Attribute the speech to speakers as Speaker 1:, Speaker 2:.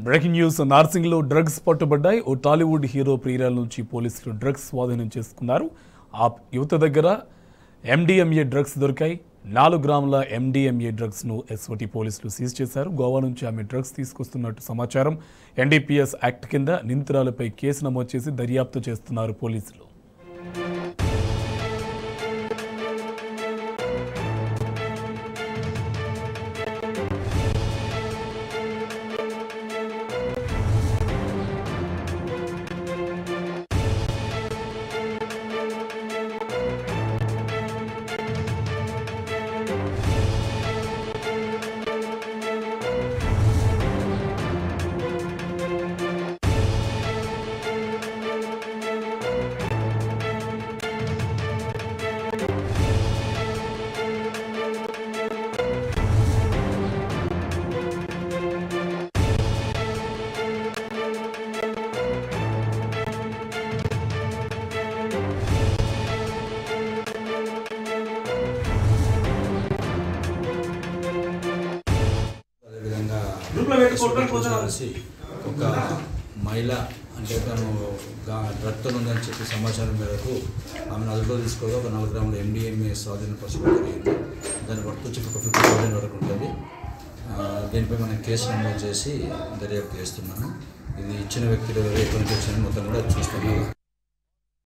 Speaker 1: Breaking news నార్సింగ్లో drugs పట్టుబడ్డాయి. ఓ టాలీవుడ్ హీరో ప్రియురాల నుంచి పోలీసులు డ్రగ్స్ స్వాధీనం చేసుకున్నారు. ఆ యువత దగ్గర ఎండిఎంఏ డ్రగ్స్ దొరికాయి. 4 గ్రాముల ఎండిఎంఏ డ్రగ్స్ను ఎస్ఓటీ పోలీసులు సీజ్ చేశారు. గోవా నుంచి ఆమె డ్రగ్స్ తీసుకొస్తున్నట్టు సమాచారం. ఎన్డీపీఎస్ యాక్ట్ కింద నిందితురాలపై కేసు నమోదు చేసి దర్యాప్తు చేస్తున్నారు పోలీసులు.
Speaker 2: ఒక మహిళ అంటే తను డ్రగ్తో ఉందని చెప్పి సమాచారం మేరకు ఆమెను అదుపులో తీసుకోగా ఒక 4 గ్రాముల ఎండిఎంఏ స్వాధీనపరచడం జరిగింది. దాని వర్త్ వచ్చి ఒక 50,000 వరకు ఉంటుంది. దీనిపై మనం కేసు నమోదు చేసి దర్యాప్తు చేస్తున్నాము. ఇది ఇచ్చిన వ్యక్తులు ఎటువంటి వచ్చిన మొత్తం కూడా చూస్తున్నాము.